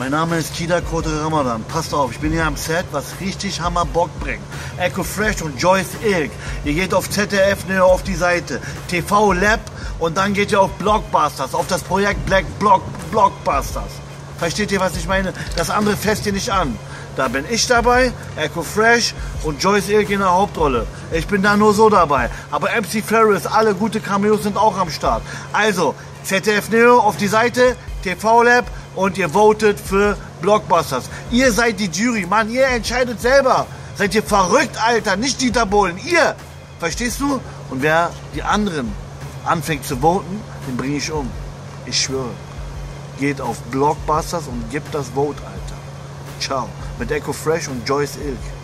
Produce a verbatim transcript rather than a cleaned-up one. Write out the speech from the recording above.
Mein Name ist Kida Kote Ramadan. Passt auf, ich bin hier am Set, was richtig Hammer Bock bringt. Echo Fresh und Joyce Ilk. Ihr geht auf Z D F Neo auf die Seite. T V Lab und dann geht ihr auf Blockbusters, auf das Projekt Black Block Blockbusters. Versteht ihr, was ich meine? Das andere fässt ihr nicht an. Da bin ich dabei, Echo Fresh und Joyce Ilk in der Hauptrolle. Ich bin da nur so dabei. Aber M C Ferris, alle gute Cameos sind auch am Start. Also, Z D F Neo auf die Seite, T V Lab und ihr votet für Blockbusters. Ihr seid die Jury, Mann, ihr entscheidet selber. Seid ihr verrückt, Alter, nicht Dieter Bohlen, ihr. Verstehst du? Und wer die anderen anfängt zu voten, den bringe ich um. Ich schwöre. Geht auf Blockbusters und gebt das Vote, Alter. Ciao. Mit Echo Fresh und Joyce Ilk.